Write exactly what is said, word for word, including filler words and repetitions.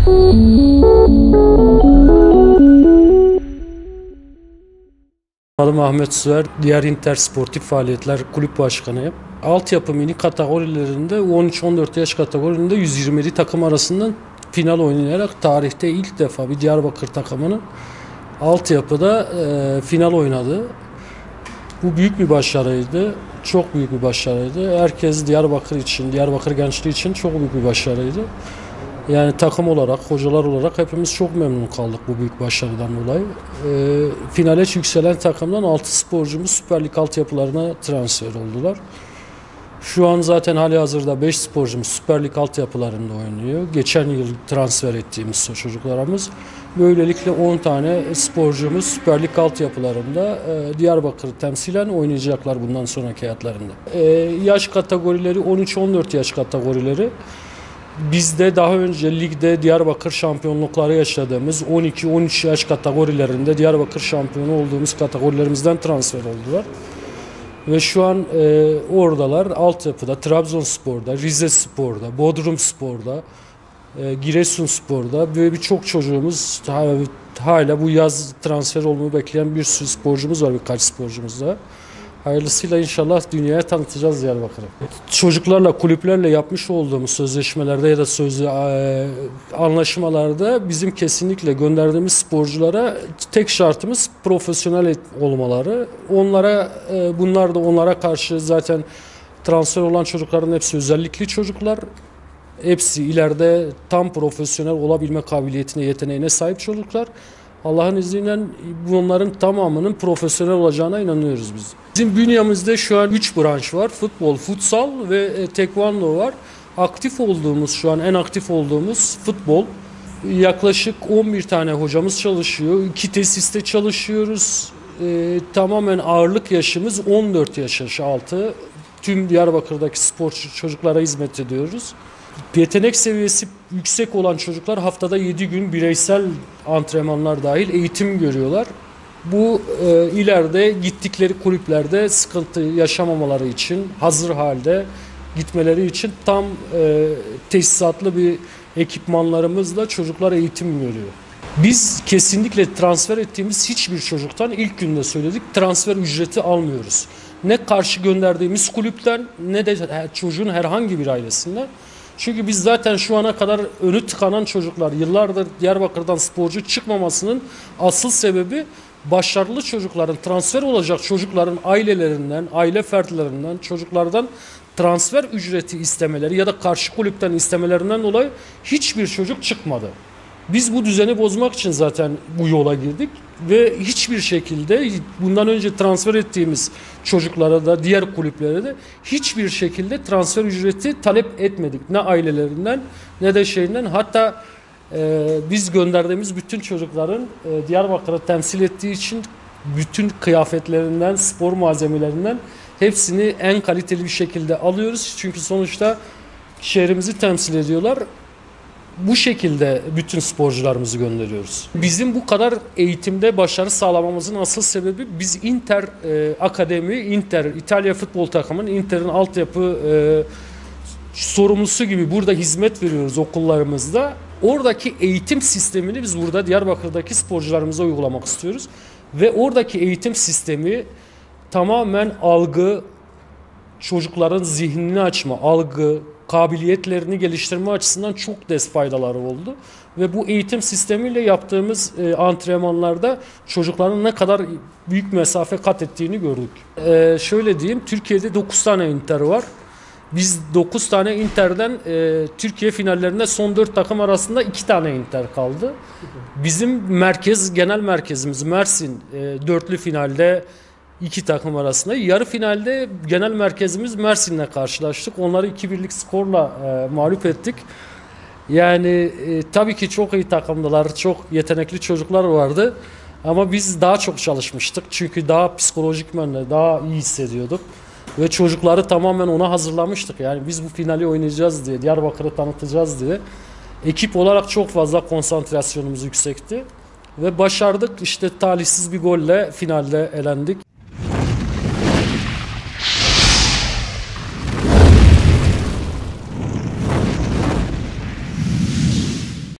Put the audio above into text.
Adım Ahmet Süer, diğer Inter Sportif Faaliyetler Kulüp Başkanıyım. Altyapı mini kategorilerinde on üç on dört yaş kategorilerinde yüz yirmi yedi takım arasından final oynayarak tarihte ilk defa bir Diyarbakır takımının altyapıda e, final oynadı. Bu büyük bir başarıydı. Çok büyük bir başarıydı. Herkes Diyarbakır için, Diyarbakır gençliği için çok büyük bir başarıydı. Yani takım olarak, hocalar olarak hepimiz çok memnun kaldık bu büyük başarıdan dolayı. E, finale yükselen takımdan altı sporcumuz Süper Lig altyapılarına transfer oldular. Şu an zaten hali hazırda beş sporcumuz Süper Lig altyapılarında oynuyor. Geçen yıl transfer ettiğimiz çocuklarımız. Böylelikle on tane sporcumuz Süper Lig altyapılarında e, Diyarbakır'ı temsilen oynayacaklar bundan sonraki hayatlarında. E, yaş kategorileri on üç on dört yaş kategorileri. Bizde daha önce ligde Diyarbakır şampiyonlukları yaşadığımız on iki on üç yaş kategorilerinde Diyarbakır şampiyonu olduğumuz kategorilerimizden transfer oldular. Ve şu an e, oradalar altyapıda, Trabzonspor'da, Rizespor'da, Bodrumspor'da, e, Giresunspor'da böyle birçok çocuğumuz hala bu yaz transfer olmayı bekleyen bir sürü sporcumuz var, birkaç sporcumuz da. Hayırlısıyla inşallah dünyaya tanıtacağız Diyarbakır'ı. Çocuklarla, kulüplerle yapmış olduğumuz sözleşmelerde ya da sözlü e, anlaşmalarda bizim kesinlikle gönderdiğimiz sporculara tek şartımız profesyonel olmaları. Onlara e, bunlar da onlara karşı zaten transfer olan çocukların hepsi özellikli çocuklar. Hepsi ileride tam profesyonel olabilme kabiliyetine, yeteneğine sahip çocuklar. Allah'ın izniyle bunların tamamının profesyonel olacağına inanıyoruz biz. Bizim bünyemizde şu an üç branş var. Futbol, futsal ve tekvando var. Aktif olduğumuz, şu an en aktif olduğumuz futbol. Yaklaşık on bir tane hocamız çalışıyor. İki tesiste çalışıyoruz. Ee, tamamen ağırlık yaşımız on dört yaş altı. Tüm Diyarbakır'daki spor çocuklara hizmet ediyoruz. Yetenek seviyesi yüksek olan çocuklar haftada yedi gün bireysel antrenmanlar dahil eğitim görüyorlar. Bu e, ileride gittikleri kulüplerde sıkıntı yaşamamaları için, hazır halde gitmeleri için tam e, tesisatlı bir ekipmanlarımızla çocuklar eğitim görüyor. Biz kesinlikle transfer ettiğimiz hiçbir çocuktan ilk günde söyledik, transfer ücreti almıyoruz. Ne karşı gönderdiğimiz kulüpten ne de çocuğun herhangi bir ailesinden. Çünkü biz zaten şu ana kadar önü tıkanan çocuklar, yıllardır Diyarbakır'dan sporcu çıkmamasının asıl sebebi başarılı çocukların, transfer olacak çocukların ailelerinden, aile fertlerinden, çocuklardan transfer ücreti istemeleri ya da karşı kulüpten istemelerinden dolayı hiçbir çocuk çıkmadı. Biz bu düzeni bozmak için zaten bu yola girdik ve hiçbir şekilde bundan önce transfer ettiğimiz çocuklara da diğer kulüplere de hiçbir şekilde transfer ücreti talep etmedik. Ne ailelerinden ne de şeyinden. Hatta e, biz gönderdiğimiz bütün çocukların e, Diyarbakır'ı temsil ettiği için bütün kıyafetlerinden, spor malzemelerinden hepsini en kaliteli bir şekilde alıyoruz. Çünkü sonuçta şehrimizi temsil ediyorlar. Bu şekilde bütün sporcularımızı gönderiyoruz. Bizim bu kadar eğitimde başarı sağlamamızın asıl sebebi biz Inter e, Akademi, Inter İtalya futbol takımının Inter'in altyapı e, sorumlusu gibi burada hizmet veriyoruz okullarımızda. Oradaki eğitim sistemini biz burada Diyarbakır'daki sporcularımıza uygulamak istiyoruz. Ve oradaki eğitim sistemi tamamen algı, çocukların zihnini açma, algı, kabiliyetlerini geliştirme açısından çok dest faydaları oldu. Ve bu eğitim sistemiyle yaptığımız e, antrenmanlarda çocukların ne kadar büyük mesafe kat ettiğini gördük. E, şöyle diyeyim, Türkiye'de dokuz tane Inter var. Biz dokuz tane Inter'den e, Türkiye finallerinde son dört takım arasında iki tane Inter kaldı. Bizim merkez, genel merkezimiz Mersin e, dörtlü finalde İki takım arasında. Yarı finalde genel merkezimiz Mersin'le karşılaştık. Onları iki birlik skorla e, mağlup ettik. Yani e, tabii ki çok iyi takımdılar. Çok yetenekli çocuklar vardı. Ama biz daha çok çalışmıştık. Çünkü daha psikolojikmen daha iyi hissediyorduk. Ve çocukları tamamen ona hazırlamıştık. Yani biz bu finali oynayacağız diye, Diyarbakır'ı tanıtacağız diye. Ekip olarak çok fazla konsantrasyonumuz yüksekti. Ve başardık. İşte talihsiz bir golle finalde elendik.